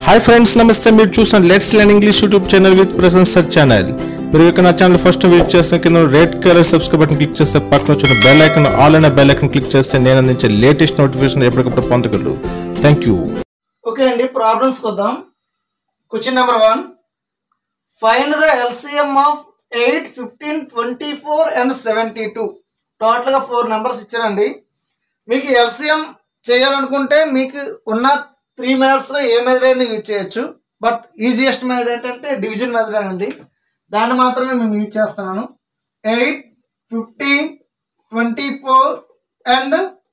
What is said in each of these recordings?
Hi friends नमस्ते మీరు చూస్తున్న let's learn English YouTube channel with presence sir channel మీరు ఇక నా ఛానల్ ఫస్ట్ విజిట్ చేస్తే కింద red colour subscribe button click చేస్తే పక్కన వచ్చే బెల్ ఐకాన్ ఆల్ అనే బెల్ ఐకాన్ క్లిక్ చేస్తే నేను అందించే లేటెస్ట్ నోటిఫికేషన్ ఎప్పటికప్పుడు పొందగలరు థాంక్యూ ఓకే అండి ప్రాబ్లమ్స్ కొద్దాం question number 1 find the LCM of 8 15 24 and 72 total గా 4 నంబర్స్ ఇచ్చారండి మీకు ఎల్సిఎం చేయాలనుకుంటే మీకు ఉన్న 3 మెథడ్స్ లో ఏ మెథడ్ అయినా యూజ్ చేయొచ్చు బట్ ఈజియెస్ట్ మెథడ్ ఏంటంటే డివిజన్ మెథడ్ అండి దాన్ని మాత్రమే మేము యూజ్ చేస్తున్నాను 8 15 24 అండ్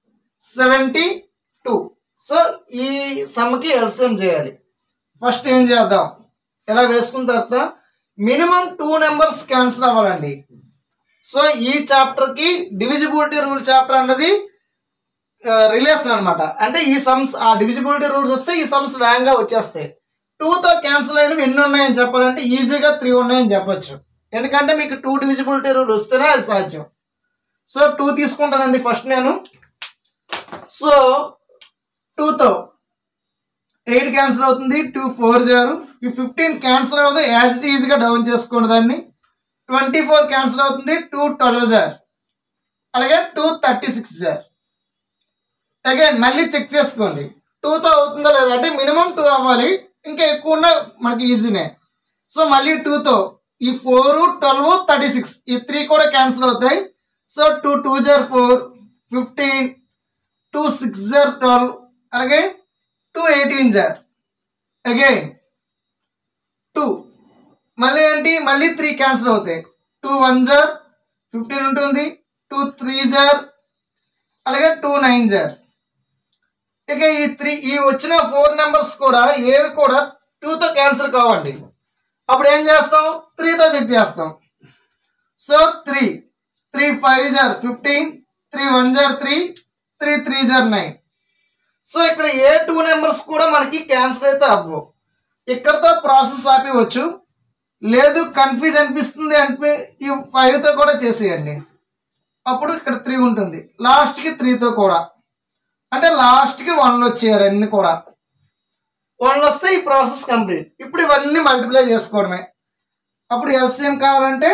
72 సో ఈ సమ్ కి ఎల్సిఎం చేయాలి ఫస్ట్ ఏం చేద్దాం ఇలా వేసుకున్న తర్వాత మినిమం 2 నెంబర్స్ క్యాన్సిల్ అవ్వాలండి సో ఈ చాప్టర్ కి డివిజిబిలిటీ రూల్ చాప్టర్ అన్నది రిలేషన్ అనమాట అంటే ఈ సమ్స్ ఆ డివిజిబిలిటీ రూల్స్ వస్తే ఈ సమ్స్ వేగంగా వచ్చేస్తాయి 2 తో క్యాన్సిల్ అయినవి ఎన్ని ఉన్నాయని చెప్పాలంటే ఈజీగా 3 ఉన్నాయని చెప్పొచ్చు ఎందుకంటే మీకు 2 డివిజిబిలిటీ రూల్ వస్తేనే అది సాధ్యం సో 2 తీసుకుంటానండి ఫస్ట్ నేను సో 2 తో 8 క్యాన్సిల్ అవుతుంది 2 4 0 ఈ 15 క్యాన్సిల్ అవుతుంది యాజ్ ఇట్ ఈజీగా డౌన్ చేసుకోండి దాన్ని 24 క్యాన్సిల్ అవుతుంది 2 12 0 అలాగే 2 36 0 అగైన్ మళ్ళీ చెక్ చేసుకోండి 2 తో అవుతుందా లేదా అంటే మినిమం 2 అవ్వాలి ఇంకా ఎక్కువ ఉన్నా మనకి ఈజీనే సో మళ్ళీ 2 తో ఈ 4 12 36 ఈ 3 కూడా క్యాన్సిల్ అవుతాయి సో 2 2 0 4 15 2 6 0 12 అలాగే 2 18 0 అగైన్ 2 మళ్ళీ ఏంటి మళ్ళీ 3 క్యాన్సిల్ అవుతాయి 2 1 0 15 ఉంటుంది 2 3 0 అలాగే 2 9 0 ఇక ఈ వచ్చిన 4 నెంబర్స్ కూడా ఏవి కూడా 2 తో క్యాన్సిల్ కావండి అప్పుడు ఏం చేస్తాం 3 తో చెక్ చేస్తాం సో 3 3 5 0 15 3 1 0 3 3 3 0 9 సో ఇక్కడ ఏ 2 నెంబర్స్ కూడా మనకి క్యాన్సిల్ అయితే అవ్వవు ఇక్కడతో ప్రాసెస్ ఆపివచ్చు లేదు కన్ఫ్యూజ్ అనిపిస్తుంది అంటే ఈ 5 తో కూడా చేసేయండి అప్పుడు ఇక్కడ 3 ఉంటుంది లాస్ట్కి 3 తో కూడా అంటే లాస్ట్కి 1 వచ్చేయాలి అన్ని కూడా 1 వస్తే ఈ ప్రాసెస్ కంప్లీట్ ఇప్పుడు ఇవన్నీ మల్టిప్లై చేసుకోవడమే అప్పుడు ఎల్సిఎం కావాలంటే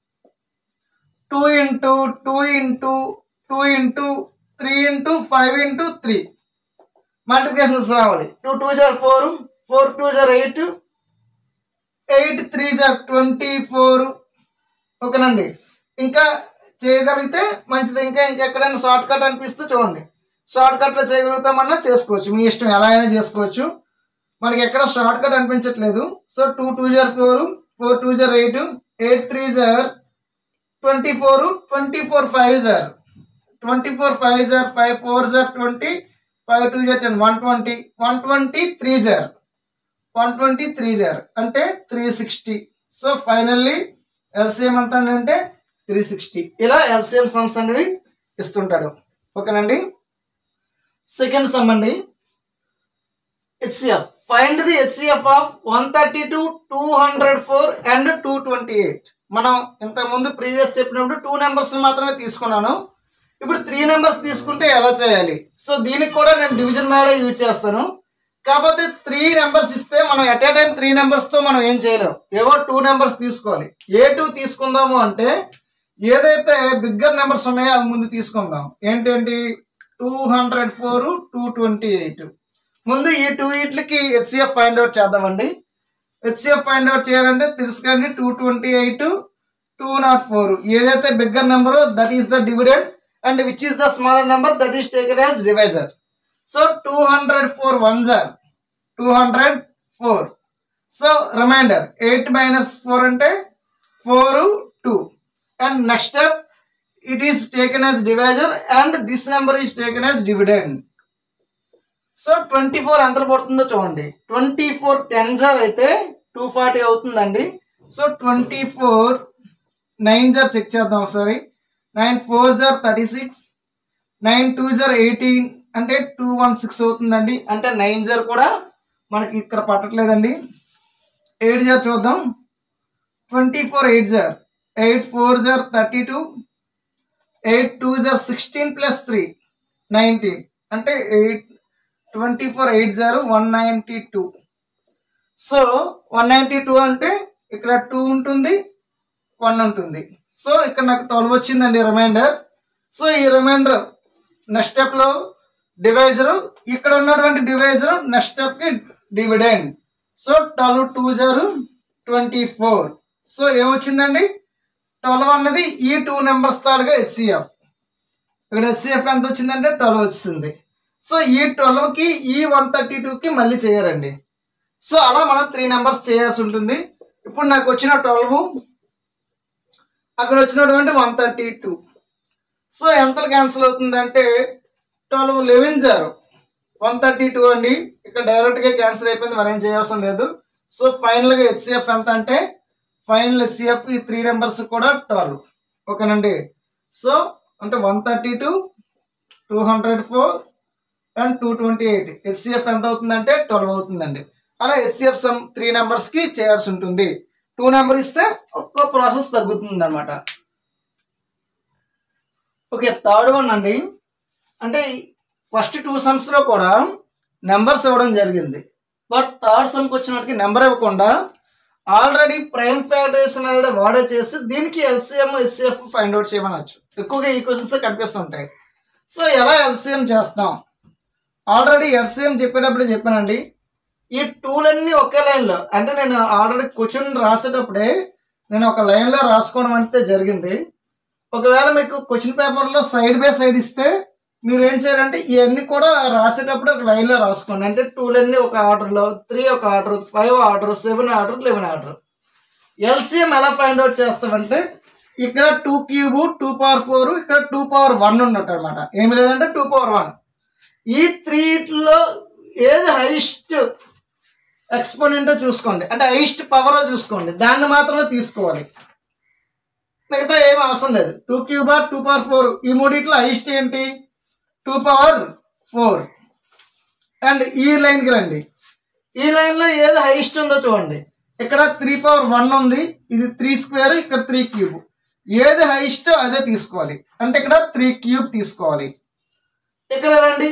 2 into 2 into 2 into 3 into 5 into 3 multiplications రావాలి 2 2 0 4 4 2 0 8 8 3 0 24 ఓకేనండి ఇంకా చేయగలిగితే మంచిది ఇంకా ఇంకెక్కడైనా షార్ట్ కట్ అనిపిస్తే చూడండి షార్ట్ కట్లో చేయగలుగుతామన్నా చేసుకోవచ్చు మీ ఇష్టం ఎలా అయినా చేసుకోవచ్చు మనకి ఎక్కడ షార్ట్ కట్ అనిపించట్లేదు సో 2 2 0 4 4 2 0 8 8 3 0 24 24 5 0 24 5 0 5 4 0 20 5 2 0 10 120 120 3 0 123 0 అంటే 360 సో ఫైనల్లీ ఎల్సిఎం ఎంత అంటే 360 ఇలా ఎల్సిఎం సమ్స్ అనేవి ఇస్తుంటాడు ఓకేనండి సెకండ్ సమ్ అండి HCF find the HCF of 132 204 and 228 మనం ఇంతకుముందు ప్రీవియస్ చెప్పినప్పుడు 2 నెంబర్స్ మాత్రమే తీసుకున్నాను ఇప్పుడు 3 నెంబర్స్ తీసుకుంటే ఎలా చేయాలి సో దీనికి కూడా నేను డివిజన్ మెథడ్ యూజ్ చేస్తాను కాకపోతే 3 నెంబర్స్ ఇస్తే మనం ఎట్ ఏ టైం 3 నెంబర్స్ తో మనం ఏం చేయలేం ఏవో 2 నెంబర్స్ తీసుకోవాలి ఏ 2 తీసుకుందాము అంటే ఏదైతే బిగ్గర్ నెంబర్స్ ఉన్నాయో అవి ముందు తీసుకుందాం ఏంటంటే 204 228 ముందు ఈ 2 వీటికి హెచ్సిఎఫ్ ఫైండ్ అవుట్ చేద్దామండి హెచ్సిఎఫ్ ఫైండ్ అవుట్ చేయాలంటే తెలుసుకోండి 228 204 ఏదైతే bigger number that is the dividend and which is the smaller number that is taken as divisor so 204 1 0 204 so remainder 8 minus 4 అంటే 4 2 and next step it is taken as divisor and this number is taken as dividend so 24 ఎంత పడుతుందో చూడండి 24 10s అయితే 240 అవుతుందండి so 24 9s check చేద్దాం ఒకసారి 9 4s 36 9 2s 18 అంటే 216 అవుతుందండి అంటే 9s కూడా మనకి ఇక్కడ పట్టట్లేదండి 8s చూద్దాం 24 8s 8 4s 32 8 2s 16 plus 3 19 అంటే 8 24 80 192 సో 192 అంటే ఇక్కడ 2 ఉంటుంది, 1 ఉంటుంది. సో ఇక్కడ నాకు 12 వచ్చిందండి రిమైండర్. సో ఈ రిమైండర్ నెక్స్ట్ స్టెప్లో డివైజరు, ఇక్కడ ఉన్నటువంటి డివైజరు నెక్స్ట్ స్టెప్కి డివిడెండ్. సో 12 2 0 24. సో ఏమొచ్చిందండి 12 అన్నది ఈ 2 నెంబర్స్ తాలుగా హెచ్సిఎఫ్. ఇక్కడ హెచ్సిఎఫ్ ఎంత వచ్చిందంటే 12 వచ్చింది. సో ఈ 12కి ఈ 132కి మళ్ళీ చేయాలండి. సో అలా మనం 3 నెంబర్స్ చేయాల్సి ఉంటుంది. ఇప్పుడు నాకు వచ్చిన 12, అక్కడ వచ్చినటువంటి 132. సో ఎంత క్యాన్సిల్ అవుతుందంటే 12 11 0 132 అండి. ఇక్కడ డైరెక్ట్గా క్యాన్సిల్ అయిపోయింది, మరేం చేయాల్సిన లేదు. సో ఫైనల్గా హెచ్సిఎఫ్ ఎంత అంటే ఫైనల్ హెచ్సిఎఫ్ ఈ 3 నెంబర్స్ కూడా 12. ఓకేనండి. సో అంటే 132, 204 అండ్ 228 హెచ్సిఎఫ్ ఎంత అవుతుందంటే 12 అవుతుందండి. అలా హెచ్సిఎఫ్ సమ్ 3 నెంబర్స్కి చేయాల్సి ఉంటుంది. 2 నెంబర్ ఇస్తే ఒక్కో ప్రాసెస్ తగ్గుతుంది అనమాట. ఓకే, థర్డ్ వన్ అండి. అంటే ఫస్ట్ 2 సమ్స్లో కూడా నెంబర్స్ ఇవ్వడం జరిగింది. బట్ థర్డ్ సమ్కి వచ్చినట్టుకి నెంబర్ ఇవ్వకుండా ఆల్రెడీ ప్రైమ్ ఫ్యాక్టరైజేషన్ అనేది వాడే చేసి దీనికి ఎల్సిఎం హెచ్సిఎఫ్ ఫైండ్ అవుట్ చేయమనొచ్చు. ఎక్కువగా ఈ క్వశ్చన్స్ కనిపిస్తుంటాయి. సో ఎలా ఎల్సిఎం చేస్తాం? ఆల్రెడీ ఎల్సిఎం చెప్పేటప్పుడు చెప్పానండి, ఈ టూలన్నీ ఒకే లైన్లో, అంటే నేను ఆల్రెడీ క్వశ్చన్ రాసేటప్పుడే నేను ఒక లైన్లో రాసుకోవడం అంటే జరిగింది. ఒకవేళ మీకు క్వశ్చన్ పేపర్లో సైడ్ బై సైడ్ ఇస్తే మీరు ఏం చేయాలంటే ఇవన్నీ కూడా రాసేటప్పుడు ఒక లైన్లో రాసుకోండి. అంటే టూలన్నీ ఒక ఆర్డర్లో, 3 ఒక order, 5 order, 7 order, 11 order. LCM ఎలా ఫైండ్ అవుట్ చేస్తామంటే ఇక్కడ 2 క్యూబ్, 2 పవర్ 4, ఇక్కడ 2 పవర్ 1 ఉన్నట్టు అనమాట. ఏమి లేదంటే 2 పవర్ 1. ఈ 3లో ఏది హైయెస్ట్ ఎక్స్పోనెంట్ చూసుకోండి, అంటే హైయెస్ట్ పవర్ చూసుకోండి, దాన్ని మాత్రమే తీసుకోవాలి. మిగతా ఏం అవసరం లేదు. 2 క్యూబ్, 2 పవర్ 4 ఈ మూడిట్లో హైయెస్ట్ ఏంటి? 2 పవర్ 4. అండ్ ఈ లైన్కి రండి. ఈ లైన్లో ఏది హైయెస్ట్ ఉందో చూడండి. ఇక్కడ 3 పవర్ 1 ఉంది, ఇది 3 స్క్వేర్, ఇక్కడ 3 క్యూబ్. ఏది హైయెస్ట్ అదే తీసుకోవాలి. అంటే ఇక్కడ 3 క్యూబ్ తీసుకోవాలి. ఇక్కడ రండి,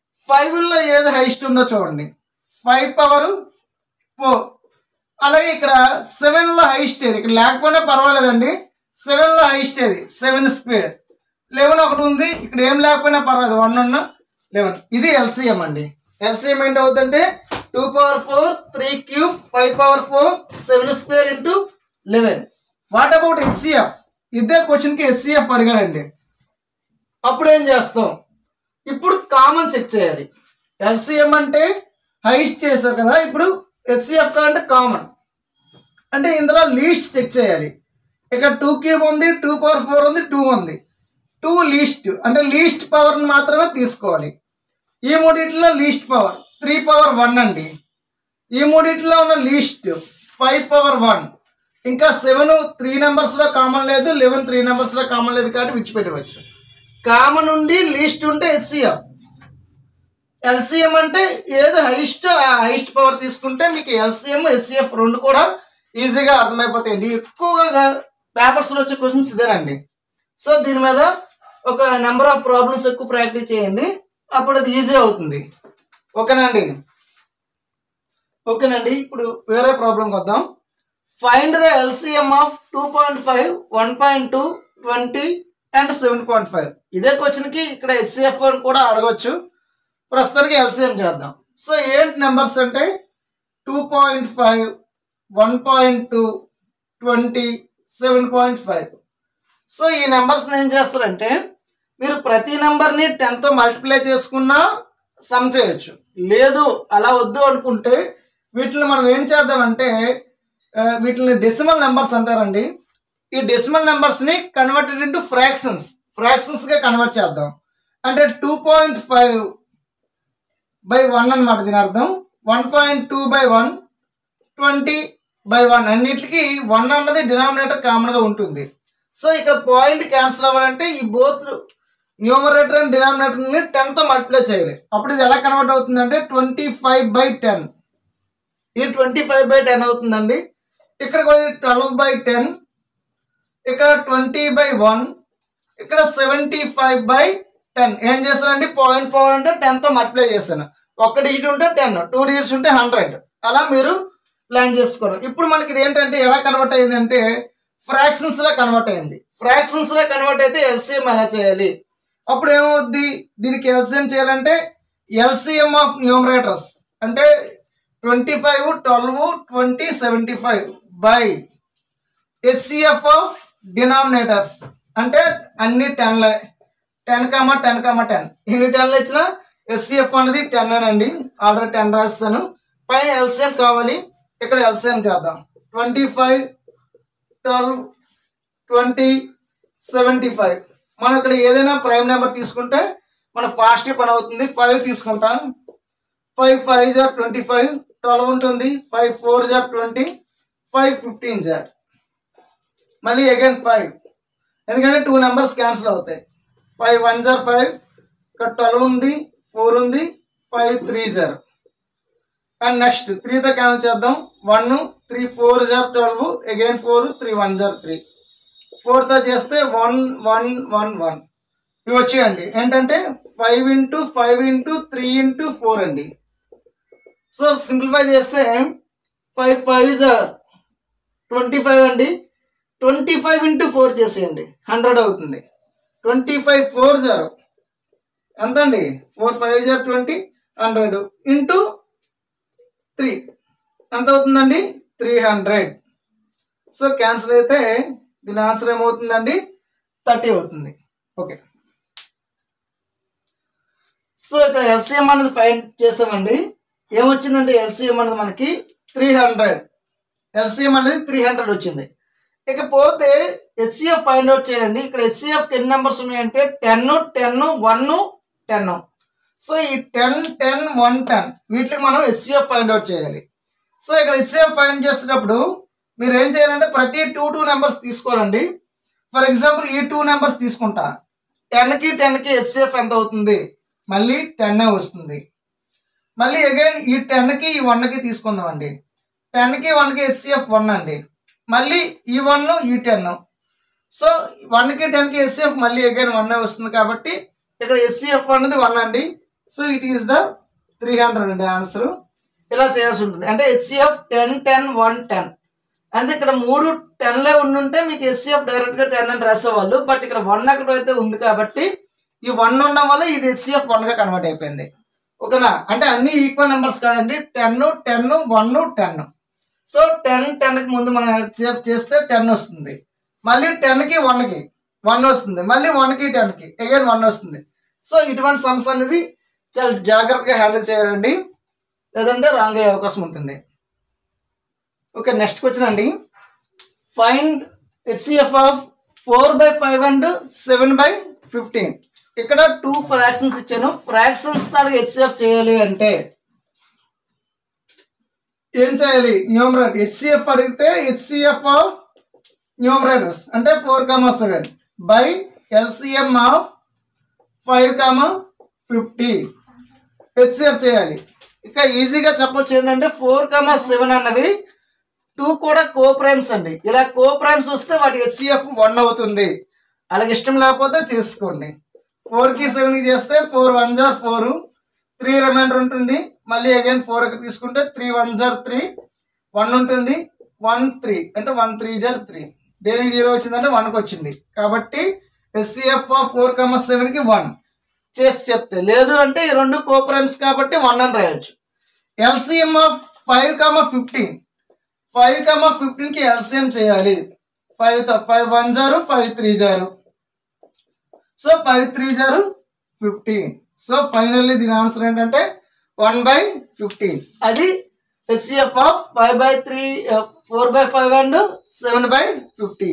5లో ఏది హైయెస్ట్ ఉందో చూడండి. 5 పవర్ 4. అలాగే ఇక్కడ 7లో హైయెస్ట్ ఏది? ఇక్కడ లేకపోయినా పర్వాలేదండి. 7లో హైయెస్ట్ ఏది? 7 స్క్వేర్. 11 ఒకటి ఉంది, ఇక్కడ ఏం లేకపోయినా పర్వాలేదు, 1 ఉన్న 11. ఇది ఎల్సిఎం అండి. ఎల్సిఎం ఏంటి అవుతుందంటే 2 power 4, 3 cube, 5 power 4, 7 square into 11. What about HCF? ఇదే క్వశ్చన్కి హెచ్సిఎఫ్ అడిగాడండి. అప్పుడు ఏం చేస్తాం? ఇప్పుడు కామన్ చెక్ చేయాలి. ఎల్సిఎం అంటే హైయెస్ట్ చేశారు కదా, ఇప్పుడు హెచ్సిఎఫ్ అంటే కామన్, అంటే ఇందులో లీస్ట్ చెక్ చేయాలి. ఇక్కడ 2 క్యూబ్ ఉంది, 2 పవర్ 4 ఉంది, 2 ఉంది. 2 లీస్ట్, అంటే లీస్ట్ పవర్ని మాత్రమే తీసుకోవాలి. ఈ మూడిట్లో లీస్ట్ పవర్ 3 పవర్ 1 అండి. ఈ మూడిట్లో ఉన్న లీస్ట్ 5 పవర్ 1. ఇంకా 7 3 నెంబర్స్లో కామన్ లేదు, 11 3 నెంబర్స్లో కామన్ లేదు కాబట్టి విడిచిపెట్టవచ్చు. కామన్ ఉండి లీస్ట్ ఉంటే హెచ్సిఎఫ్. ఎల్సిఎం అంటే ఏది హైయెస్ట్ ఆ హైయెస్ట్ పవర్ తీసుకుంటే మీకు ఎల్సిఎం హెచ్సిఎఫ్ రెండు కూడా ఈజీగా అర్థమైపోతాయండి. ఎక్కువగా పేపర్స్లో వచ్చే క్వశ్చన్స్ ఇదేనండి. సో దీని మీద ఒక నెంబర్ ఆఫ్ ప్రాబ్లమ్స్ ఎక్కువ ప్రాక్టీస్ చేయండి, అప్పుడు అది ఈజీ అవుతుంది. ఓకేనండి. ఇప్పుడు వేరే ప్రాబ్లంకి వద్దాం. Find the LCM of 2.5, 1.2, 20 and 7.5. ఇదే క్వశ్చన్కి ఇక్కడ హెచ్సిఎఫ్ అని కూడా అడగవచ్చు. ప్రస్తుతానికి ఎల్సిఎం చేద్దాం. సో ఏంటి నెంబర్స్ అంటే 2.5, 1.2, 20, 7.5. సో ఈ నెంబర్స్ని ఏం చేస్తారంటే మీరు ప్రతి నెంబర్ని 10తో మల్టిప్లై చేసుకున్నా సమ్ చేయొచ్చు. లేదు అలా వద్దు అనుకుంటే వీటిని మనం ఏం చేద్దామంటే వీటిని డెసిమల్ నెంబర్స్ అంటారండి. ఈ డెసిమల్ నెంబర్స్ని కన్వర్టెడ్ ఇంటూ ఫ్రాక్షన్స్గా కన్వర్ట్ చేద్దాం. అంటే 2.5/1 అనమాట దీని అర్థం. 1.2/1, 20/1 అన్నిటికీ 1 అన్నది డినామినేటర్ కామన్గా ఉంటుంది. సో ఇక్కడ పాయింట్ క్యాన్సిల్ అవ్వాలంటే ఈ బోత్ న్యూమరేటర్ అండ్ డినామినేటర్ని 10తో మల్టిప్లై చేయాలి. అప్పుడు ఇది ఎలా కన్వర్ట్ అవుతుందంటే 25/10. ఇది 25/10 అవుతుందండి. ఇక్కడ కూడా 12/10, ఇక్కడ 20/1, ఇక్కడ 75/10. ఏం చేస్తానండి పాయింట్ అంటే 10తో మల్టిప్లై చేస్తాను. 1 డిజిట్ ఉంటే 10, 2 డిజిట్స్ ఉంటే 100. అలా మీరు ప్లాన్ చేసుకోవడం. ఇప్పుడు మనకి ఇది ఏంటంటే ఎలా కన్వర్ట్ అయ్యింది అంటే ఫ్రాక్షన్స్ లా కన్వర్ట్ అయింది. ఫ్రాక్షన్స్ లా కన్వర్ట్ అయితే ఎల్సిఎం ఎలా చేయాలి? అప్పుడు ఏమవుద్ది, దీనికి ఎల్సిఎం చేయాలంటే ఎల్సిఎం ఆఫ్ న్యూమరేటర్స్ అంటే 25, 12, 20, 75 బై హెచ్సిఎఫ్ ఆఫ్ డినామినేటర్స్ అంటే అన్ని 10 10, 10, 10 ఎన్ని 10 ఇచ్చినా హెచ్సిఎఫ్ అనేది 10 అండి. ఆల్రెడీ 10 రాస్తాను. పైన ఎల్సిఎం కావాలి, ఇక్కడ ఎల్సిఎం చేద్దాం. 25, 12, 20, 75. మనం ఇక్కడ ఏదైనా ప్రైమ్ నెంబర్ తీసుకుంటే మన ఫాస్ట్ పని అవుతుంది. 5 తీసుకుంటాం. 5 5 జార్ 25, 12 ఉంటుంది. 5 4 జార్ 20, 5 15 జార్ మళ్ళీ అగైన్ 5, ఎందుకంటే 2 నెంబర్స్ క్యాన్సిల్ అవుతాయి. 5 1 జార్ 5, ఇక్కడ 12 ఉంది, 4 ఉంది, 5 3 జార్ అండ్ నెక్స్ట్ 3తో క్యాన్సిల్ చేద్దాం. 1 3 4 జార్ 12, అగైన్ 4 3 1 జార్ 3, 4తో చేస్తే 1 1 1 1 ఇవి వచ్చాయండి. ఏంటంటే 5 into 5 into 3 into 4 అండి. సో సింప్లిఫై చేస్తే 5 5 జార్ 25 అండి. 25 into 4 చేసేయండి, 100 అవుతుంది. 25 4 జార్ ఎంత అండి? 4 5 జార్ 20, 100 ఇంటూ 3 ఎంత అవుతుందండి? 300. సో క్యాన్సిల్ అయితే దీని ఆన్సర్ ఏమవుతుందండి? 30 అవుతుంది. ఓకే, సో ఇక్కడ ఎల్సిఎం అనేది ఫైండ్ చేసామండి. ఏమొచ్చిందంటే ఎల్సిఎం అనేది మనకి 300. ఎల్సిఎం అనేది 300 వచ్చింది. ఇకపోతే హెచ్సిఎఫ్ ఫైండ్ అవుట్ చేయండి. ఇక్కడ హెచ్సిఎఫ్ ఎన్ని నెంబర్స్ ఉన్నాయంటే 10 10 1 10. సో ఈ 10 10 1 10 వీటికి మనం హెచ్సిఎఫ్ ఫైండ్ అవుట్ చేయాలి. సో ఇక్కడ హెచ్సిఎఫ్ ఫైండ్ చేసేటప్పుడు మీరు ఏం చేయాలంటే ప్రతి 2 నెంబర్స్ తీసుకోవాలండి. ఫర్ ఎగ్జాంపుల్ ఈ 2 నెంబర్స్ తీసుకుంటా. 10కి 10కి హెచ్సిఎఫ్ ఎంత అవుతుంది? మళ్ళీ 10 వస్తుంది. మళ్ళీ అగైన్ ఈ 10కి ఈ 1కి తీసుకుందామండి. 10కి 1కి హెచ్సిఎఫ్ 1 అండి. మళ్ళీ ఈ 1 ఈ 10. సో 1కి 10కి హెచ్సిఎఫ్ మళ్ళీ అగైన్ 1 వస్తుంది. కాబట్టి ఇక్కడ హెచ్సిఎఫ్ అనేది 1 అండి. సో ఇట్ ఈస్ ద 300 అండి ఆన్సర్. ఇలా చేయాల్సి ఉంటుంది. అంటే హెచ్సిఎఫ్ 10 10 1 10 అంటే ఇక్కడ 3 10లే ఉండుంటే మీకు హెచ్సిఎఫ్ డైరెక్ట్గా 10 అని రాసేవాళ్ళు. బట్ ఇక్కడ 1 అక్కడ అయితే ఉంది కాబట్టి ఈ 1 ఉండడం వల్ల ఇది హెచ్సిఎఫ్ 1గా కన్వర్ట్ అయిపోయింది. ఓకేనా? అంటే అన్ని ఈక్వల్ నెంబర్స్ కాదండి. 10 10 1 10. సో 10 10కి ముందు మనం హెచ్సిఎఫ్ చేస్తే 10 వస్తుంది. మళ్ళీ 10కి 1కి 1 వస్తుంది. మళ్ళీ 1కి 10కి అగైన్ 1 వస్తుంది. సో ఇటువంటి సమ్స్ అనేది చాలా జాగ్రత్తగా హ్యాండిల్ చేయాలండి, లేదంటే రాంగ్ అయ్యే అవకాశం ఉంటుంది. ఓకే, నెక్స్ట్ క్వశ్చన్ అండి. Find HCF of 4/5 and 7/15. ఇక్కడ 2 ఫ్రాక్షన్స్ ఇచ్చాను. ఫ్రాక్షన్స్ తాలూకు హెచ్సిఎఫ్ చేయాలి అంటే ఏం చేయాలి? న్యూమరేటర్ హెచ్సిఎఫ్ అడిగితే హెచ్సిఎఫ్ ఆఫ్ న్యూమరేటర్స్ అంటే 4, 7 బై ఎల్సిఎం ఆఫ్ 5, 50 హెచ్సిఎఫ్ చేయాలి. ఇక ఈజీగా చెప్పొచ్చు ఏంటంటే 4, 7 అన్నవి 2 కూడా కోప్రైమ్స్ అండి. ఇలా కోప్రైమ్స్ వస్తే వాటి హెచ్సిఎఫ్ 1 అవుతుంది. అలాగే ఇష్టం లేకపోతే చేసుకోండి. 4కి 7కి చేస్తే 4 1 జార్ 4, 3 రిమైండర్ ఉంటుంది. మళ్ళీ అగైన్ 4కి తీసుకుంటే 3 1 జార్ 3, 1 ఉంటుంది. 1 3 అంటే 1 3 జార్ 3. దేనికి 0 వచ్చిందంటే 1కి వచ్చింది. కాబట్టి హెచ్సిఎఫ్ ఆఫ్ 4, 7కి 1 చేసి చెప్తే, లేదు అంటే ఈ 2 కోప్రైమ్స్ కాబట్టి 1 అని రాయొచ్చు. LCM of 5, 15. 5, 15కి ఎల్సిఎం చేయాలి. 5 1 జారు 5 3 జారు. సో 5 3 జారు 15. సో ఫైనల్లీ దీని ఆన్సర్ ఏంటంటే 1/15. అది HCF of 5/3 4/5 and 7/15.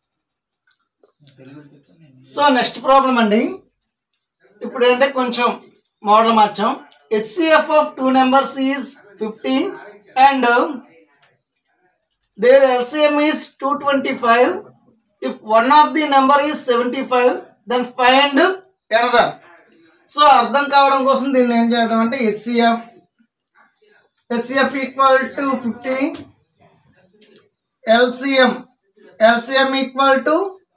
So next problem అండి. ఇప్పుడు ఏంటంటే కొంచెం మోడల్ మార్చాం. HCF of 2 numbers is 15 and their LCM is 225. If one of the number is 75, then find another. So అర్థం కావడం కోసం దీన్ని ఏం చేద్దామంటే HCF equal to 15, LCM equal to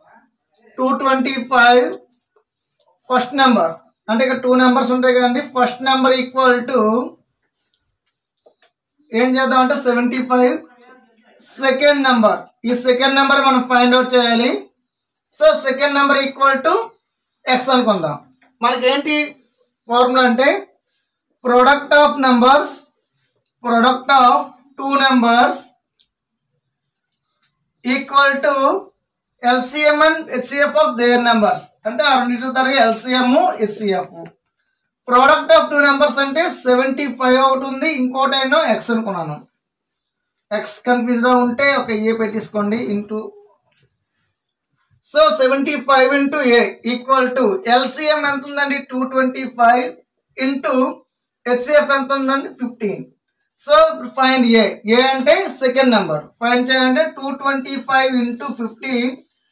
225. First number అంటే ఇక్కడ 2 నెంబర్స్ ఉంటాయి కదండి. ఫస్ట్ నెంబర్ ఈక్వల్ టు ఏం చేద్దాం అంటే 75 సెకండ్ నెంబర్. ఈ సెకండ్ నెంబర్ మనం ఫైండ్ అవుట్ చేయాలి. So second number equal to X అనుకుందాం. మనకేంటి ఫార్ములా అంటే product of numbers, product of two numbers equal to LCM and HCF of their numbers. అంటే ఆ రెండింటి తరగతి LCM HCF. Product of two numbers అంటే 75 ఒకటి ఉంది, ఇంకోటి ఏమో ఎక్స్ అనుకున్నాను. ఎక్స్ కన్ఫ్యూజ్గా ఉంటే ఒక ఏ పెట్టేసుకోండి into. So 75 into A equal to LCM ఎంత ఉందండి 225 ఇంటూ హెచ్సిఎఫ్ ఎంత ఉందండి 15. So find a. ఏ అంటే సెకండ్ నెంబర్. ఫైండ్ చేయాలంటే 225 ఇంటూ 15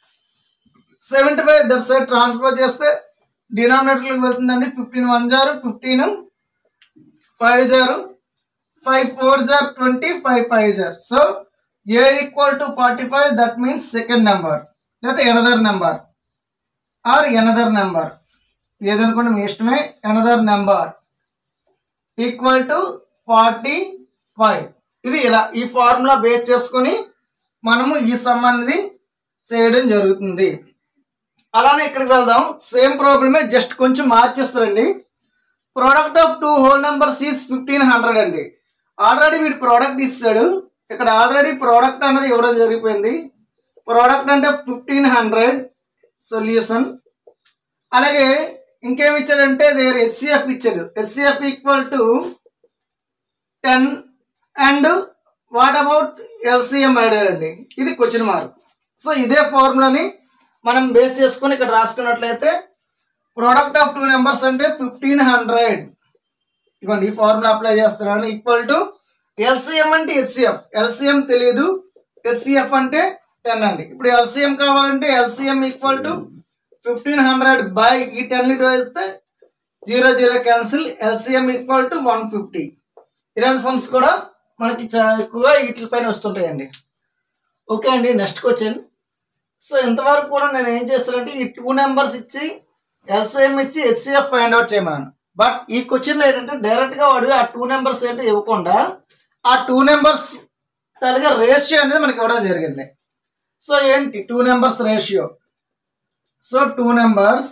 75 దట్ సైడ్ ట్రాన్స్ఫర్ చేస్తే డినామినేటర్కి వెళ్తుందండి. 15 1 జారు 15 5 జారు 5 4 జారు 20 5 5 జారు. So a equal to 45 that means second number లేకపోతే another number or another number ఏదనుకోండి మీ ఇష్టమే. Another number equal to 45. ఇది ఇలా ఈ ఫార్ములా బేస్ చేసుకొని మనము ఈ సమ్ అనేది చేయడం జరుగుతుంది. అలానే ఇక్కడికి వెళ్దాం. సేమ్ ప్రాబ్లమే జస్ట్ కొంచెం మార్చేస్తారండి. Product of two whole numbers is 1500 అండి. ఆల్రెడీ వీడు ప్రోడక్ట్ ఇస్తాడు. ఇక్కడ ఆల్రెడీ ప్రోడక్ట్ అనేది ఇవ్వడం జరిగిపోయింది. ప్రోడక్ట్ అంటే 1500 సొల్యూషన్. అలాగే ఇంకేమి ఇచ్చాడంటే దేర్ హెచ్సిఎఫ్ ఇచ్చాడు. HCF equal to 10 and what about LCM అడిగాడండి. ఇది క్వశ్చన్ మార్క్. సో ఇదే ఫార్ములాని మనం బేస్ చేసుకొని ఇక్కడ రాసుకున్నట్లయితే ప్రోడక్ట్ ఆఫ్ టూ నెంబర్స్ అంటే 1500 ఇవ్వండి. ఈ ఫార్ములా అప్లై చేస్తున్నాను. ఈక్వల్ టు ఎల్సిఎం అంటే హెచ్సిఎఫ్. ఎల్సిఎం తెలియదు, హెచ్సిఎఫ్ అంటే 10 అండి. ఇప్పుడు ఎల్సిఎం కావాలంటే ఎల్సిఎం ఈక్వల్ టు 1500 బై ఈ 10 అయితే 0 0 క్యాన్సిల్. LCM equal to 150. ఇలాంటి సమ్స్ కూడా మనకి ఎక్కువగా వీటిపైన వస్తుంటాయండి. ఓకే అండి, నెక్స్ట్ క్వశ్చన్. సో ఇంతవరకు కూడా నేను ఏం చేస్తానంటే ఈ టూ నెంబర్స్ ఇచ్చి ఎల్సిఎం ఇచ్చి హెచ్సిఎఫ్ ఫైండ్ అవుట్ చేయమన్నాను. బట్ ఈ క్వశ్చన్లో ఏంటంటే డైరెక్ట్గా వాడు ఆ టూ నెంబర్స్ ఏంటో ఇవ్వకుండా ఆ టూ నెంబర్స్ తరగా రేషియో అనేది మనకి ఇవ్వడం జరిగింది. సో ఏంటి two numbers ratio? So two numbers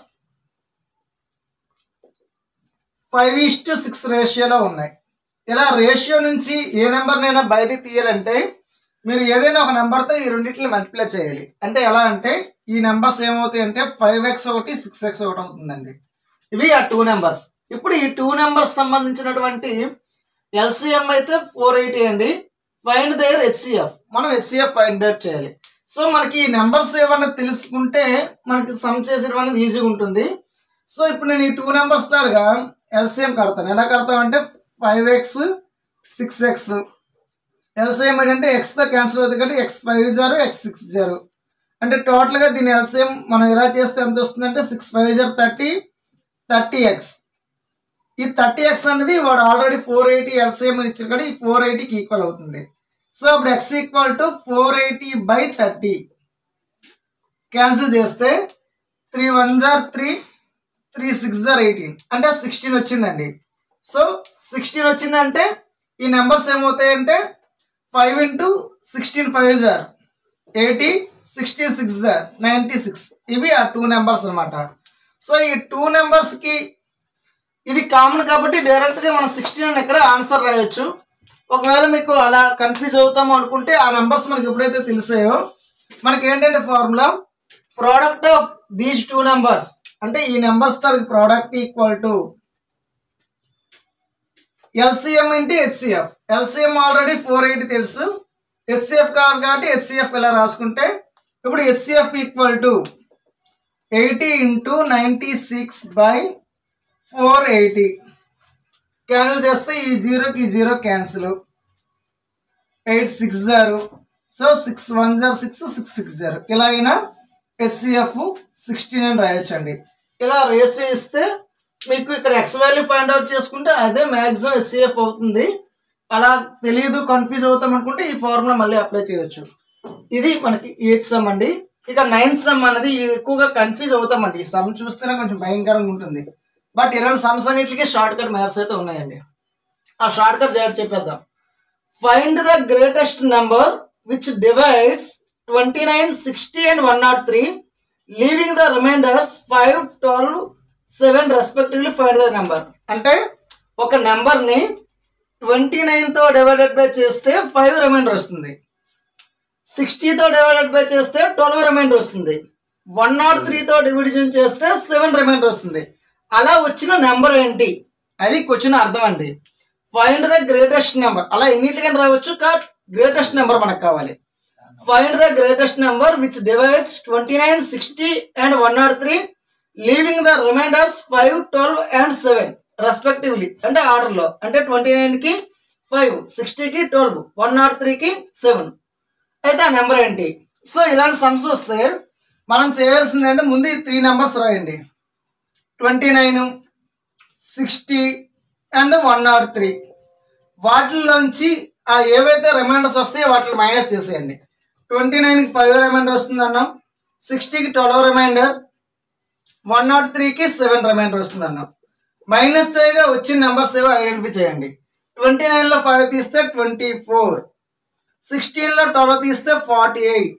5:6 రేషియోలో ఉన్నాయి. ఇలా రేషియో నుంచి ఏ నెంబర్నైనా బయటికి తీయాలంటే మీరు ఏదైనా ఒక నెంబర్తో ఈ రెండింటిని మల్టిప్లై చేయాలి. అంటే ఎలా అంటే ఈ నెంబర్స్ ఏమవుతాయి అంటే 5x ఒకటి 6x ఒకటి అవుతుందండి. ఇవి ఆ టూ నెంబర్స్. ఇప్పుడు ఈ టూ నెంబర్స్ సంబంధించినటువంటి ఎల్సిఎం అయితే 480 అండి. Find their HCF. మనం హెచ్సిఎఫ్ ఫైండ్ అవుట్ చేయాలి. సో మనకి ఈ నెంబర్స్ ఏమన్నా తెలుసుకుంటే మనకి సమ్ చేసేది అనేది ఈజీగా ఉంటుంది. సో ఇప్పుడు నేను ఈ టూ నెంబర్స్ తరగా ఎల్సిఎం కడతాను. ఎలా కడతామంటే 5x 6x. ఎల్సిఎం ఏంటంటే ఎక్స్తో క్యాన్సిల్ అవుతుంది కాబట్టి x5 0 x6 0. అంటే టోటల్గా దీని ఎల్సిఎం మనం ఎలా చేస్తే ఎంత వస్తుందంటే 6 5 0 30 30x. ఈ 30x అనేది వాడు ఆల్రెడీ 480 ఎల్సిఎం అని ఇచ్చారు కాబట్టి ఈ 480కి ఈక్వల్ అవుతుంది. సో అప్పుడు x ఈక్వల్ టు 480/30 క్యాన్సిల్ చేస్తే 3 1 0 3 3 6 0 18 అంటే 16 వచ్చిందండి. సో 16 వచ్చిందంటే ఈ నెంబర్స్ ఏమవుతాయంటే 5 ఇంటూ 16 5 0 80 66 0 96. ఇవి ఆ టూ నెంబర్స్ అనమాట. సో ఈ టూ నెంబర్స్కి ఇది కామన్ కాబట్టి డైరెక్ట్గా మనం 16 అని ఇక్కడ ఆన్సర్ రాయొచ్చు. ఒకవేళ మీకు అలా కన్ఫ్యూజ్ అవుతాము అనుకుంటే ఆ నెంబర్స్ మనకి ఎప్పుడైతే తెలిసాయో మనకి ఏంటంటే formula product of these two numbers అంటే ఈ నెంబర్స్ తరగతి product equal to LCM into HCF. LCM already 480 తెలుసు, హెచ్సిఎఫ్ కావాలి కాబట్టి హెచ్సిఎఫ్ ఇలా రాసుకుంటే ఇప్పుడు HCF equal to 80 into 96/480 cancel చేస్తే ఈ 0కి 0 క్యాన్సిల్ 8 6 0. సో 6 1 0 6 6 6 0. ఇలా అయినా హెచ్సిఎఫ్ 16 అని రాయొచ్చండి. ఇలా రేషియో ఇస్తే మీకు ఇక్కడ ఎక్స్ వాల్యూ ఫైండ్ అవుట్ చేసుకుంటే అదే మ్యాక్సిమం హెచ్సిఎఫ్ అవుతుంది. అలా తెలియదు కన్ఫ్యూజ్ అవుతాం అనుకుంటే ఈ ఫార్ములా మళ్ళీ అప్లై చేయొచ్చు. ఇది మనకి 8th సమ్ అండి. ఇక 9th సమ్ అనేది ఎక్కువగా కన్ఫ్యూజ్ అవుతామండి. ఈ సమ్ చూస్తేనే కొంచెం భయంకరంగా ఉంటుంది. బట్ ఇలాంటి సమ్స్ అన్నిటికీ షార్ట్ కట్ మ్యాథ్స్ అయితే ఉన్నాయండి. ఆ షార్ట్ కట్ డైరెక్ట్ చెప్పేద్దాం. Find the greatest number which divides 29, 60 and 103, leaving the remainders 5, 12, 7 respectively. Find the number అంటే ఒక నెంబర్ని 29తో డివైడెడ్ బై చేస్తే 5 రిమైండర్ వస్తుంది, 60తో డివైడెడ్ బై చేస్తే 12 రిమైండర్ వస్తుంది, 103తో డివిజన్ చేస్తే 7 రిమైండర్ వస్తుంది. అలా వచ్చిన నెంబర్ ఏంటి అది క్వశ్చన్ అర్థం అండి. ఫైండ్ ద గ్రేటెస్ట్ నెంబర్ అలా ఎన్నిటికైనా రావచ్చు, కానీ గ్రేటెస్ట్ నెంబర్ మనకు కావాలి. Find the greatest number which divides 29, 60 and 103, leaving the remainders 5, 12 and 7 respectively. అంటే ఆర్డర్లో, అంటే 29కి 5, 60కి 12, 103కి 7. అయితే ఆ నెంబర్ ఏంటి? సో ఇలాంటి సమ్స్ వస్తే మనం చేయాల్సింది అంటే ముందు ఈ 3 నెంబర్స్ రాయండి, 29, 60 and 103. వాటిల్లోంచి ఆ ఏవైతే రిమైండర్స్ వస్తాయో వాటిని మైనస్ చేసేయండి. 29కి 5 రిమైండర్ వస్తుంది అన్నాం, 60కి 12 రిమైండర్, 103కి 7 రిమైండర్ వస్తుంది అన్నాం. మైనస్ చేయగా వచ్చిన నెంబర్స్ ఏవో ఐడెంటిఫై చేయండి. 29లో 5 తీస్తే 24, 16లో 12 తీస్తే 48,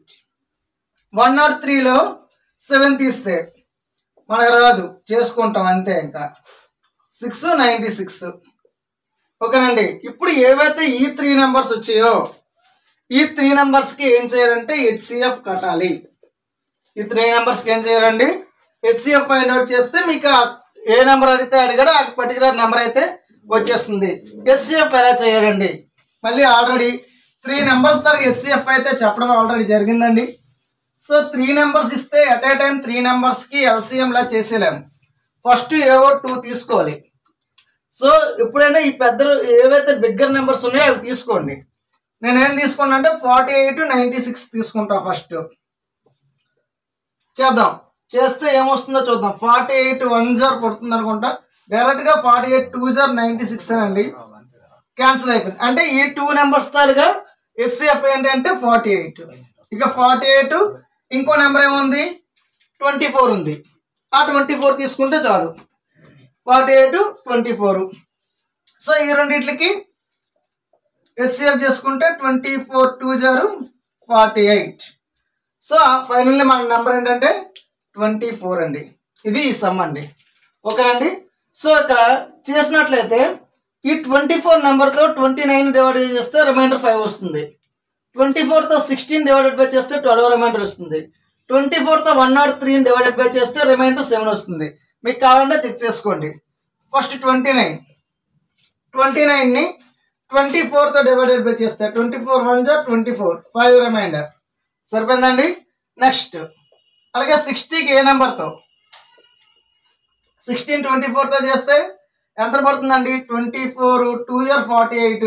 103లో 7 తీస్తే మనకు రాదు, చేసుకుంటాం అంతే. ఇంకా 6, 96. ఓకేనండి. ఇప్పుడు ఏవైతే ఈ 3 నెంబర్స్ వచ్చాయో ఈ 3 నెంబర్స్కి ఏం చేయాలంటే హెచ్సిఎఫ్ కట్టాలి. ఈ 3 నెంబర్స్కి ఏం చేయాలండి, హెచ్సిఎఫ్ ఫైండ్ అవుట్ చేస్తే మీకు ఏ నెంబర్ అడిగితే అడిగాడో ఆ పర్టికులర్ నెంబర్ అయితే వచ్చేస్తుంది. హెచ్సిఎఫ్ ఎలా చేయాలండి, మళ్ళీ ఆల్రెడీ 3 నెంబర్స్ దానికి హెచ్సిఎఫ్ అయితే చెప్పడం ఆల్రెడీ జరిగిందండి. సో 3 నెంబర్స్ ఇస్తే అట్ ఏ టైం 3 నెంబర్స్కి ఎల్సిఎంలా చేసేలేము. ఫస్ట్ ఏవో 2 తీసుకోవాలి. సో ఎప్పుడైనా ఈ పెద్దలు ఏవైతే బిగ్గర్ నెంబర్స్ ఉన్నాయో అవి తీసుకోండి. నేనేం తీసుకున్నా అంటే 48, 96 తీసుకుంటా. ఫస్ట్ చేద్దాం, చేస్తే ఏమొస్తుందో చూద్దాం. 48 1 పడుతుంది అనుకుంటా. డైరెక్ట్గా 48 2 96 అండి, క్యాన్సిల్ అయిపోయింది. అంటే ఈ 2 నెంబర్స్ తాలుగా ఎస్సిఎఫ్ ఏంటంటే 48. ఇక 48 ఇంకో నెంబర్ ఏముంది, 24 ఉంది. ఆ 24 తీసుకుంటే చాలు. 48, 24. సో ఈ రెండింటికి హెచ్సిఎఫ్ చేసుకుంటే 24 2 48. సో ఫైనల్లీ మన నెంబర్ ఏంటంటే 24 అండి. ఇది ఈ సమ్ అండి. ఓకేనండి. సో ఇక్కడ చేసినట్లయితే ఈ 24 నెంబర్తో 29 డివైడ్ చేస్తే రిమైండర్ 5 వస్తుంది. 24తో 16 డివైడెడ్ బై చేస్తే 12 రిమైండర్ వస్తుంది. 24తో 103 డివైడెడ్ బై చేస్తే రిమైండర్ 7 వస్తుంది. మీకు కావాలంటే చెక్ చేసుకోండి. ఫస్ట్ 29ని 24తో డివైడెడ్ బై చేస్తే 24 1 24, 5 రిమైండర్ సరిపోయిందండి. నెక్స్ట్ అలాగే 60కి ఏ నెంబర్తో 16 24తో చేస్తే ఎంత పడుతుందండి, 24 2 48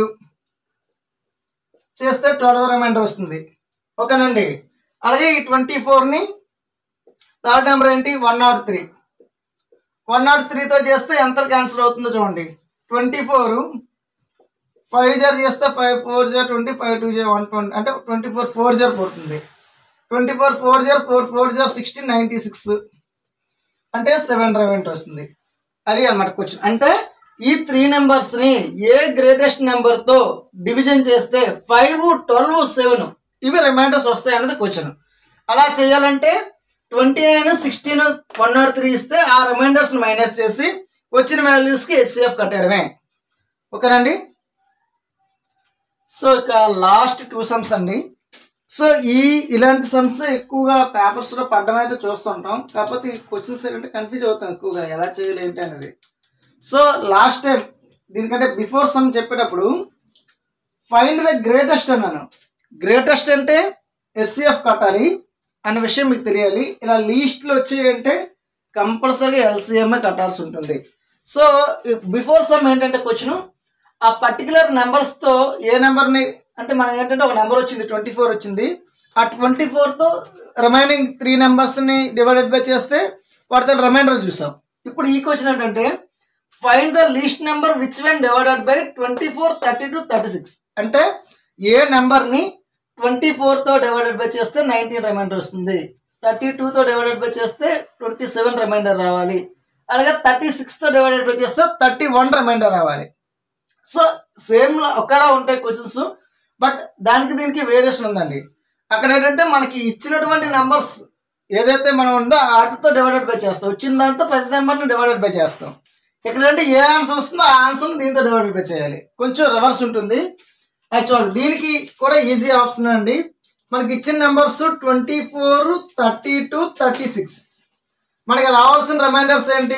చేస్తే 12 రిమైండర్ వస్తుంది. ఓకేనండి. అలాగే ఈ 24ని థర్డ్ నెంబర్ ఏంటి 103. 103తో చేస్తే ఎంత క్యాన్సిల్ అవుతుందో చూడండి. 24 5 చేస్తే 5 4 20, 5 2 120 అంటే 24 4 పోతుంది. 24 4 4 4 16 96 అంటే 7 రిమైండర్ వస్తుంది. అది అన్నమాట క్వశ్చన్. అంటే ఈ 3 నెంబర్స్ని ఏ గ్రేటెస్ట్ నెంబర్తో డివిజన్ చేస్తే 5, 12, 7 ఇవి రిమైండర్స్ వస్తాయి అన్నది క్వశ్చన్. అలా చేయాలంటే 29, 16, 103 ఇస్తే ఆ రిమైండర్స్ మైనస్ చేసి వచ్చిన వాల్యూస్కి హెచ్సిఎఫ్ కట్టడమే. ఓకేనండి. సో ఇక లాస్ట్ 2 సమ్స్ అండి. సో ఇలాంటి సమ్స్ ఎక్కువగా పేపర్స్లో పడ్డం అయితే చూస్తుంటాం. కాకపోతే ఈ క్వశ్చన్స్ ఏంటంటే కన్ఫ్యూజ్ అవుతాం ఎక్కువగా ఎలా చేయాలి ఏంటి అనేది. సో లాస్ట్ టైం దీనికంటే బిఫోర్ సమ్ చెప్పేటప్పుడు ఫైండ్ ద గ్రేటెస్ట్ అన్నాను. గ్రేటెస్ట్ అంటే హెచ్సిఎఫ్ కట్టాలి అనే విషయం మీకు తెలియాలి. ఇలా లీస్ట్లో వచ్చాయంటే కంపల్సరీగా ఎల్సిఎంఏ కట్టాల్సి ఉంటుంది. సో బిఫోర్ సమ్ ఏంటంటే క్వశ్చన్ ఆ పర్టికులర్ నెంబర్స్తో ఏ నెంబర్ని అంటే మనం ఏంటంటే ఒక నెంబర్ వచ్చింది 24 వచ్చింది. ఆ 24తో రిమైనింగ్ 3 నెంబర్స్ని డివైడెడ్ బై చేస్తే వాటితో రిమైండర్ చూసాం. ఇప్పుడు ఈ క్వశ్చన్ ఏంటంటే find the least number which when divided by 24, 32, 36. అంటే ఏ నెంబర్ని 24తో డివైడెడ్ బై చేస్తే 19 రిమైండర్ వస్తుంది, 32తో డివైడెడ్ బై చేస్తే 27 రిమైండర్ రావాలి, అలాగే 36తో డివైడెడ్ బై చేస్తే 31 రిమైండర్ రావాలి. సో సేమ్ ఒకేలా ఉంటాయి క్వశ్చన్స్. బట్ దానికి దీనికి వేరియేషన్ ఉందండి. అక్కడ ఏంటంటే మనకి ఇచ్చినటువంటి నెంబర్స్ ఏదైతే మనం ఉందో వాటితో డివైడెడ్ బై చేస్తాం, వచ్చిన దాంతో ప్రతి నెంబర్ని డివైడెడ్ బై చేస్తాం. ఎక్కడంటే ఏ ఆన్సర్ వస్తుందో ఆ ఆన్సర్ని దీంతో డివైడెడ్ బై చేయాలి. కొంచెం రివర్స్ ఉంటుంది. యాక్చువల్ దీనికి కూడా ఈజీ ఆప్షన్ అండి. మనకి ఇచ్చిన నెంబర్స్ 24, 32, 36. మనకి రావాల్సిన రిమైండర్స్ ఏంటి?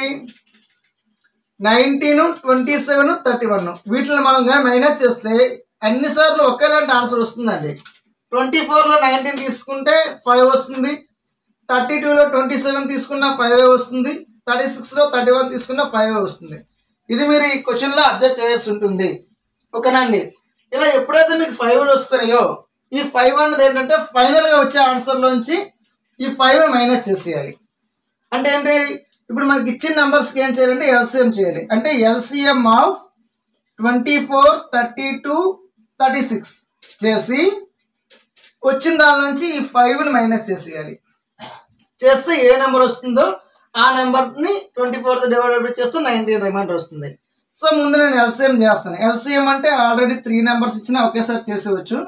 19, 27, 31. వీటిని మనం కానీ మైనస్ చేస్తే అన్నిసార్లు ఒకేలాంటి ఆన్సర్ వస్తుందండి. 24లో 19 తీసుకుంటే 5 వస్తుంది, 32లో 27 తీసుకున్నా 5 వస్తుంది, 36లో 31 తీసుకున్నా 5 వస్తుంది. ఇది మీరు ఈ క్వశ్చన్లో అబ్జర్వ్ చేయాల్సి ఉంటుంది. ఓకేనండి. ఇలా ఎప్పుడైతే మీకు 5 వస్తాయో ఈ 5 అన్నది ఏంటంటే ఫైనల్గా వచ్చే ఆన్సర్లోంచి ఈ 5 మైనస్ చేసేయాలి. అంటే ఏంటి, ఇప్పుడు మనకి ఇచ్చిన నెంబర్స్కి ఏం చేయాలంటే ఎల్సిఎం చేయాలి. అంటే ఎల్సిఎం ఆఫ్ 24, 32, 36 చేసి వచ్చిన దాని నుంచి ఈ 5ని మైనస్ చేసేయాలి. చేస్తే ఏ నెంబర్ వస్తుందో ఆ నెంబర్ని 24తో డివైడెడ్ చేస్తే 19 రిమైండర్ వస్తుంది. సో ముందు నేను ఎల్సిఎం చేస్తాను. ఎల్సిఎం అంటే ఆల్రెడీ 3 నెంబర్స్ ఇచ్చినా ఒకేసారి చేసేవచ్చు.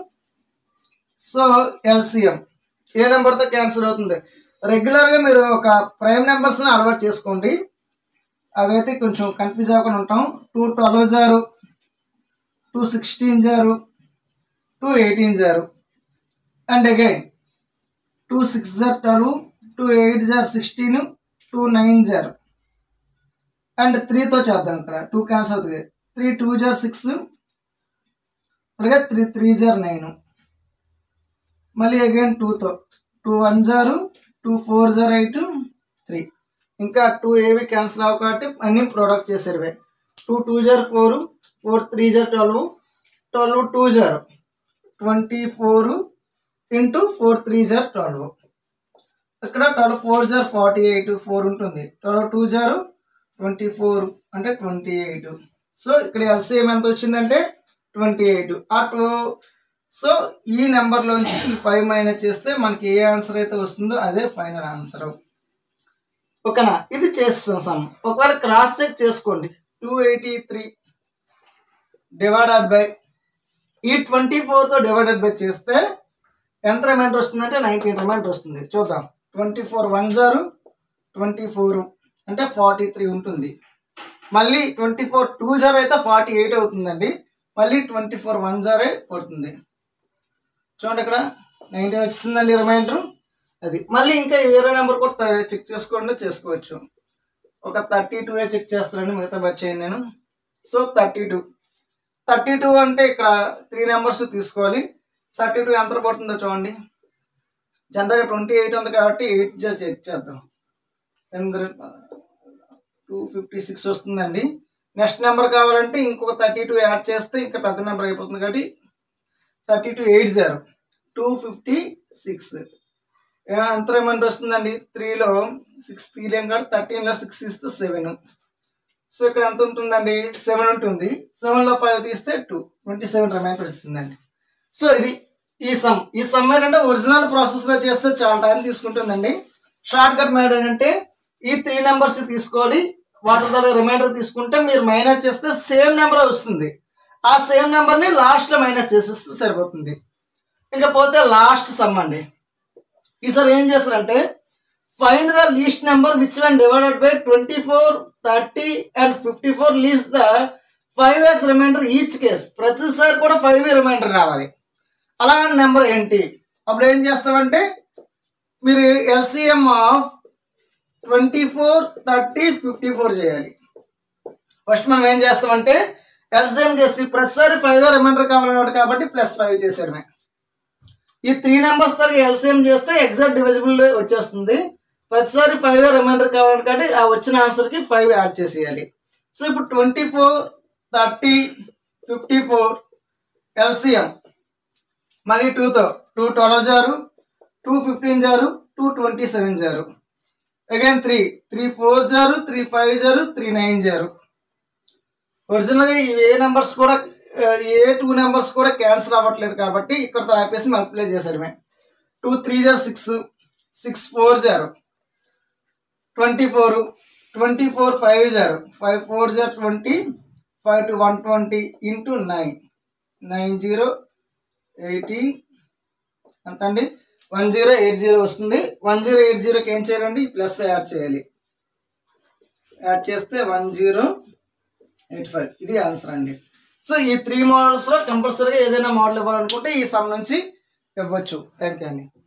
సో ఎల్సిఎం ఏ నెంబర్తో క్యాన్సిల్ అవుతుంది. రెగ్యులర్గా మీరు ఒక ప్రైమ్ నెంబర్స్ని అలవాటు చేసుకోండి, అవైతే కొంచెం కన్ఫ్యూజ్ అవ్వకుండా ఉంటాం. 2 12 జారు, 2 16 జారు, 2 18 జారు, అండ్ అగైన్ 2 6 జార్ 12, 2 8 జార్ 16, 2 9 జారు, అండ్ 3తో చేద్దాం. ఇక్కడ 2 క్యాన్సిల్ అవుతుంది. 3 2 జార్ 6, అలాగే 3 3 జార్ 9, మళ్ళీ అగైన్ 2తో 2 1 జారు, 2 4 జార్ 8, 3. ఇంకా 2 ఏవి క్యాన్సిల్ అవ్వ కాబట్టి అన్ని ప్రోడక్ట్ చేశారు. 2 2 జార్ 4, 4 3 జార్ 12, 12 2 జారు 24 ఇంటూ 4 3 జార్ 12. ఇక్కడ 12 4 జార్ 48, 4 ఉంటుంది. 12 2 జారు 24 అంటే 28. సో ఇక్కడ ఎల్సిఎం ఎంత వచ్చిందంటే 28. ఆ 2 సో ఈ నెంబర్లోంచి ఈ 5 మైనస్ చేస్తే మనకి ఏ ఆన్సర్ అయితే వస్తుందో అదే ఫైనల్ ఆన్సర్. ఓకేనా? ఇది చేస్తాం సమ్. ఒకవేళ క్రాస్ చెక్ చేసుకోండి. 283 డివైడెడ్ బై ఈ 24తో డివైడెడ్ బై చేస్తే ఎంత రిమైండర్ వస్తుందంటే 19 రిమైండర్ వస్తుంది. చూద్దాం. 24 1 జారు 24 అంటే 43 ఉంటుంది. మళ్ళీ 24 2 జారు అయితే 48 అవుతుందండి. మళ్ళీ 24 1 జారే పడుతుంది. చూడండి ఇక్కడ 19 వచ్చిందండి రిమైండర్. అది మళ్ళీ ఇంకా వేరే నెంబర్ కూడా చెక్ చేసుకోండి, చేసుకోవచ్చు. ఒక 32 చెక్ చేస్తానండి, మిగతా వచ్చేయండి నేను. సో 32 అంటే ఇక్కడ 3 నెంబర్స్ తీసుకోవాలి. 32 ఎంత పడుతుందో చూడండి. జనరల్గా 28 ఉంది కాబట్టి 8 చెక్ చేద్దాం. 256 వస్తుందండి. నెక్స్ట్ నెంబర్ కావాలంటే ఇంకొక 32 యాడ్ చేస్తే ఇంకా పెద్ద నెంబర్ అయిపోతుంది కాబట్టి 32 8 0 256. ఎంత రిమైండర్ వస్తుందండి? 3లో 6 తీలేం కాబట్టి 13లో 6 ఇస్తే 7. సో ఇక్కడ ఎంత ఉంటుందండి? 7 ఉంటుంది. 7లో 5 తీస్తే 27 రిమైండర్ వస్తుందండి. సో ఇది ఈ సమ్ ఏంటంటే ఒరిజినల్ ప్రాసెస్లో చేస్తే చాలా టైం తీసుకుంటుందండి. షార్ట్ కట్ మెథడ్ ఏంటంటే ఈ 3 నెంబర్స్ తీసుకోవాలి, వాటి ద్వారా రిమైండర్ తీసుకుంటే మీరు మైనస్ చేస్తే సేమ్ నెంబర్ వస్తుంది. ఆ సేమ్ నెంబర్ని లాస్ట్లో మైనస్ చేసేస్తే సరిపోతుంది. ఇంకా పోతే లాస్ట్ సమ్ అండి. ఈసారి ఏం చేస్తారంటే find the least number which one divided by 24, 30 and 54 leaves the 5 as remainder each case. ప్రతిసారి కూడా 5 రిమైండర్ రావాలి. అలాంటి నెంబర్ ఏంటి? అప్పుడు ఏం చేస్తామంటే మీరు ఎల్సిఎం ఆఫ్ 24, 30, 54 చేయాలి. ఫస్ట్ మనం ఏం చేస్తామంటే ఎల్సిఎం చేసి ప్రతిసారి 5 రిమైండర్ కావాలి కాబట్టి +5 చేసేయడమే. ఈ 3 నెంబర్స్ తరగ ఎల్సిఎం చేస్తే ఎగ్జాక్ట్ డివిజిబుల్ వచ్చేస్తుంది. ప్రతిసారి 5 రిమైండర్ కావాలి కాబట్టి ఆ వచ్చిన ఆన్సర్కి 5 యాడ్ చేసేయాలి. సో ఇప్పుడు 24, 30, 54 ఎల్సిఎం మళ్ళీ 2తో 2 12 జారు, 2 15 జారు, 2 27 జారు, అగైన్ 3 4 జారు, 3 5 జారు, 3 9 జారు. ఒరిజినల్గా ఏ నెంబర్స్ కూడా ఏ 2 నెంబర్స్ కూడా క్యాన్సిల్ అవ్వట్లేదు కాబట్టి ఇక్కడతో ఆపేసి మల్టిప్లై చేశారు. 2 3 జారు 6, 6 4 జారు 24, 24 5 జారు 5 4 జారు 20, 5 to 120 into 9 9 0 18 ఎంత అండి 1080 వస్తుంది. 1080కి ఏం చేయాలండి ప్లస్ యాడ్ చేయాలి. యాడ్ చేస్తే 1085 ఇది ఆన్సర్ అండి. సో ఈ 3 మోడల్స్లో కంపల్సరీగా ఏదైనా మోడల్ ఇవ్వాలనుకుంటే ఈ సమ్ నుంచి ఇవ్వచ్చు. థ్యాంక్ యూ అండి.